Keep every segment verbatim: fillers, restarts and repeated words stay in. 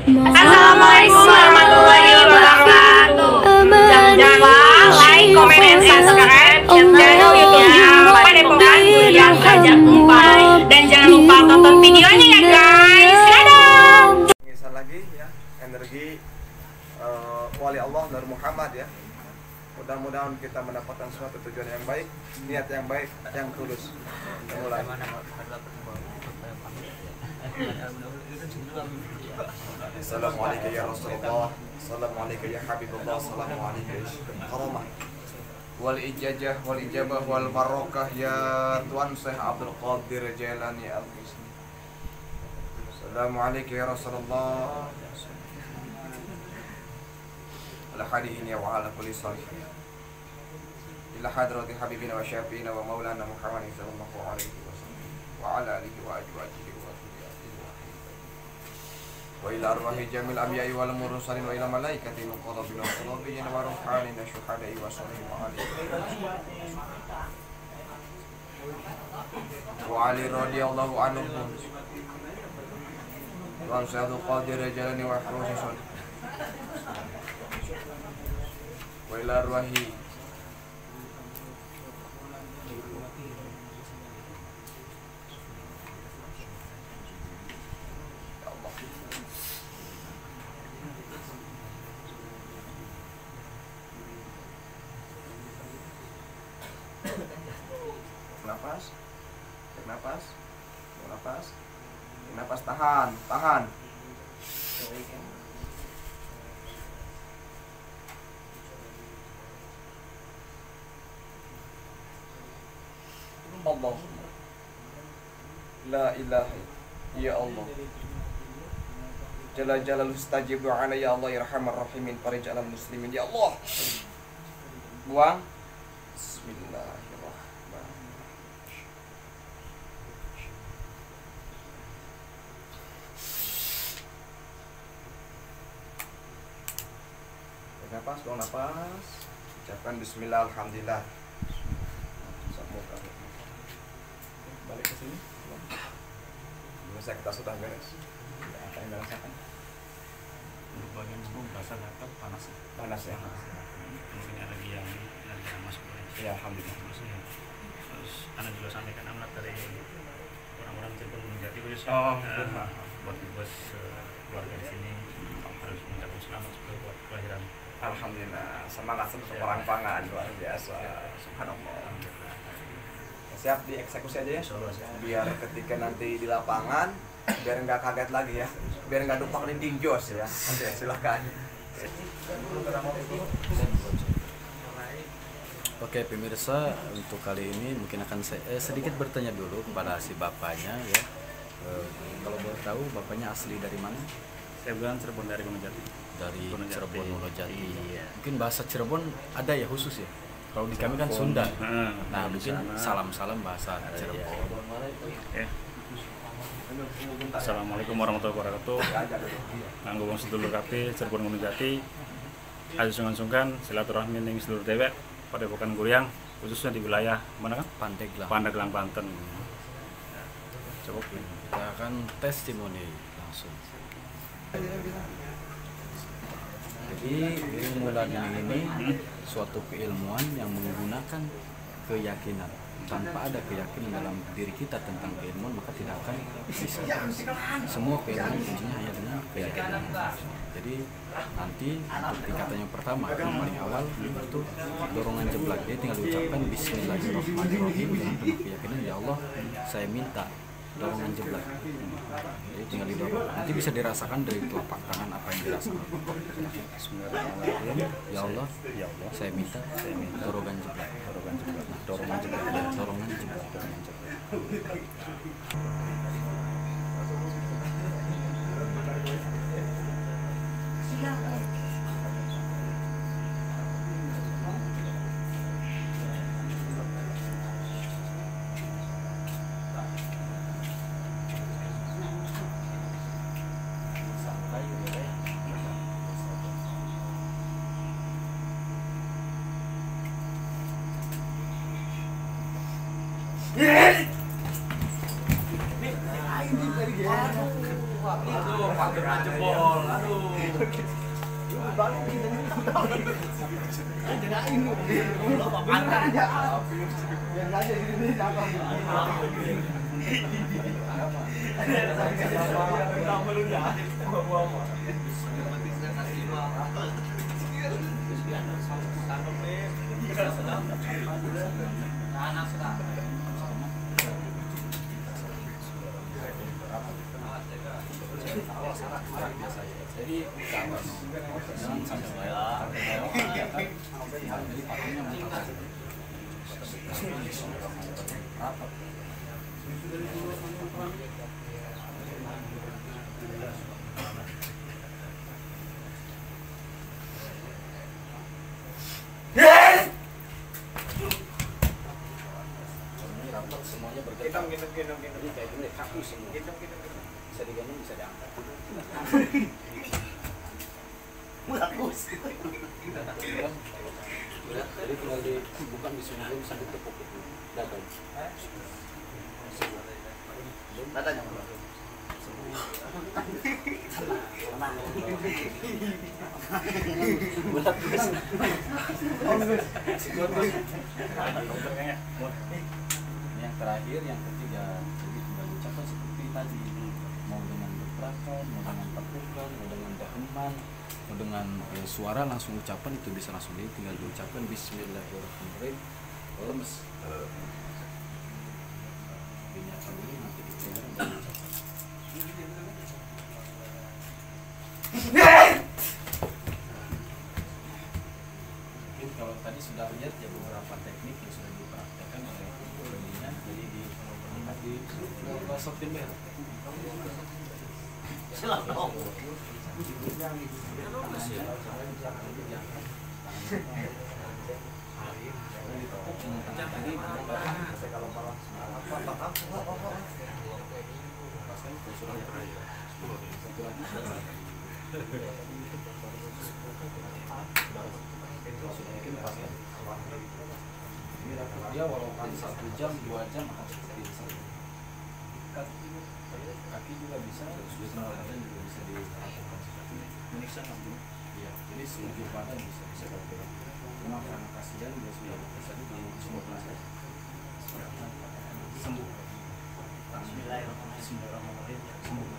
Assalamualaikum warahmatullahi wabarakatuh. Jangan lupa like, komen, dan subscribe channel YouTube-nya Padepokan Kuliah Gajah Umpai. Dan jangan lupa tonton videonya ya guys. Dadah. Pengisan lagi ya, energi uh, wali Allah Nur Muhammad ya. Mudah-mudahan kita mendapatkan suatu tujuan yang baik, niat yang baik, yang tulus. Mulai. Assalamualaikum ya Rasulullah. Assalamualaikum ya Habibullah. Assalamualaikum ya Karamah. Wal ijazah wal ijabah wal barokah ya Tuan Syekh Abdul Qadir Jailani Al-Qismi. Assalamualaikum ya Rasulullah. Ala hadihin ya wa ala kulli salihin. Ila hadrati habibina wa syafiina wa maulana Muhammadin sallallahu alaihi wasallam wa ala alihi wa azwajihi wa ila arwahi jamil anbiya'i wal mursalin wa ila malaikati muqarrabin wa salabiyyin wa ruhanin syuhada'i wa salihin wa alihi wa ali radhiyallahu anhum wa Syaikhul Qadir Jalani wa Hrusun wa ila arwahi nafas, nafas, nafas, nafas, tahan, tahan. Allah, la ilaha ya Allah. Jalla jalaluhu istajib do'ana ya Allah ya Rahman Rahimin farij alal muslimin ya Allah. Buang. Bismillah. Nafas, buang nafas. Ucapkan bismillah, alhamdulillah. Balik ke sini. Biasa kita sudah beres. Apa yang dirasakan? Bagian semua basah datang panas. Panas ya. Mungkin ada lagi yang lagi yang masuk. Ya, alhamdulillah. Terus anak juga sampaikan amanat dari orang-orang Cirebon Menjati khususnya. Oh, uh, buat bos uh, keluarga di sini harus mengucapkan selamat buat kelahiran. Alhamdulillah, semangat untuk orang pangan luar biasa. Subhanallah. Siap dieksekusi aja ya, biar ketika nanti di lapangan biar nggak kaget lagi ya, biar nggak dumpak dinding jos ya. Oke, silakan. Oke pemirsa, untuk kali ini mungkin akan saya eh, sedikit bertanya dulu kepada si bapaknya ya. Eh, kalau boleh tahu bapaknya asli dari mana? Saya bilang Cirebon dari Gunung Dari Gunung Cirebon Jati. Monojati. Iya. Mungkin bahasa Cirebon ada ya khusus ya. Kalau di kami kan Sunda. Nah, Nah mungkin salam-salam bahasa Cirebon. Oke. Assalamualaikum warahmatullahi wabarakatuh. Nganggo wong sedulur kabeh Cirebon Gunung Jati. Ayo sungkan-sungkan silaturahmi ning seluruh dewek Padepokan Guryang khususnya di wilayah mana kan? Pandeglang. Pandeglang Banten. Cukup. Kita akan testimoni langsung. Jadi ilmu ladang ini suatu keilmuan yang menggunakan keyakinan. Tanpa ada keyakinan dalam diri kita tentang keilmuan maka tidak akan bisa. Semua keilmuan kuncinya hanya dengan keyakinan. Jadi nanti untuk tingkatan yang pertama yang paling awal itu dorongan jeblak. Dia tinggal diucapkan Bismillahirrahmanirrahim dengan penuh keyakinan ya Allah saya minta dorongan jeblak. Jadi tinggal didorong. Nanti bisa dirasakan dari telapak tangan apa yang dirasakan. Ya Allah, ya Allah, saya minta, saya minta dorongan jeblak, dorongan jeblak, dorongan jeblak, ya, dorongan jeblak, dorongan jeblak. kena jempol. Aduh. Balik ini jagain lu. Angkat aja. Yang aja ini apa? Jadi jangan sampai jadi pakainya rapat. Rapat semuanya bergerak. Gendong, gendong, gendong. Jadi kayak gini kaku semua. Gendong, gendong, gendong. Bisa digendong bisa diangkat. Bagus. Jadi tinggal dibuka di sini belum sampai tepuk itu. Datang. Datanya. Bulat terus. Ini yang terakhir, yang ketiga. Jadi tinggal ucapan seperti tadi. Mau dengan berperakan, mau dengan tepukan, mau dengan daheman, mau dengan eh, suara langsung ucapan itu bisa langsung jadi tinggal diucapkan Bismillahirrahmanirrahim. Lemes. Dinyatakan dulu nanti dipegang dan ucapan. Mungkin kalau tadi sudah lihat ya beberapa teknik yang sudah dipraktekkan oleh pembelinya, jadi di di software merah. Silakan. Dia walaupun satu jam, dua jam akan seperti itu. Kaki juga bisa, badan juga bisa dilakukan seperti ini. Meniksa nanti. Iya, jadi seluruh badan bisa bisa bergerak. Cuma karena kasihan dia sudah bisa di semua kelas. Sembuh. Bismillahirrahmanirrahim. Sembuh.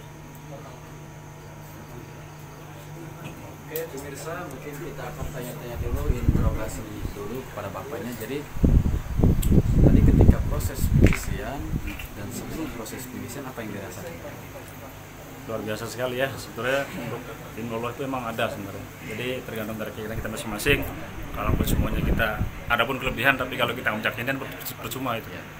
Oke, pemirsa, mungkin kita akan tanya-tanya dulu, interogasi dulu kepada bapaknya. Jadi tadi ketika proses pengisian dan sebelum proses pengisian apa yang dirasakan? Luar biasa sekali ya, sebetulnya untuk ilmu Allah itu emang ada sebenarnya. Jadi tergantung dari kita kita masing-masing. Kalaupun semuanya kita ada pun kelebihan, tapi kalau kita mengucapkan percuma itu. Ya.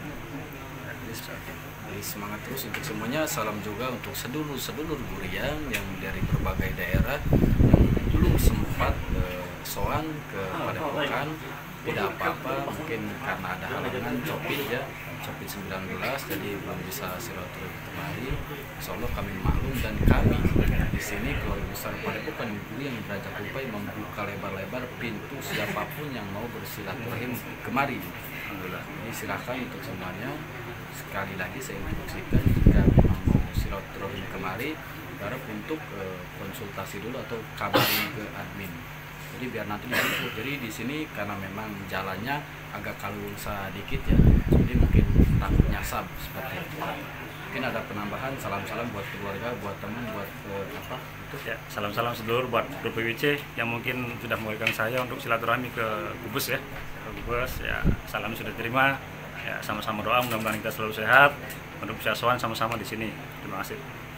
Jadi semangat terus untuk semuanya. Salam juga untuk sedulur-sedulur Guriang yang dari berbagai daerah yang belum sempat uh, soan ke Padepokan. Tidak apa-apa, mungkin karena ada halangan Covid ya, Covid sembilan belas, jadi belum bisa silaturahmi kemari. Insya Allah kami maklum dan kami di sini keluarga besar Padepokan Guriang Raja Kupai membuka lebar-lebar pintu siapapun yang mau bersilaturahim kemari. Alhamdulillah. Jadi silakan untuk semuanya. Sekali lagi saya instruksikan jika memang mau silaturahim kemari, harap untuk uh, konsultasi dulu atau kabarin ke admin. Jadi biar nanti dijemput. Jadi di sini karena memang jalannya agak kalungsa dikit ya, jadi mungkin takut nyasar seperti itu. Mungkin ada penambahan, salam-salam buat keluarga, buat teman, buat uh, apa itu ya. Salam-salam sedulur buat D P W C yang mungkin sudah mengundang saya untuk silaturahmi ke Kubus ya. Ke Kubus ya, salam sudah terima. Ya, sama-sama doa mudah-mudahan kita selalu sehat untuk bisa sowan sama-sama di sini. Terima kasih.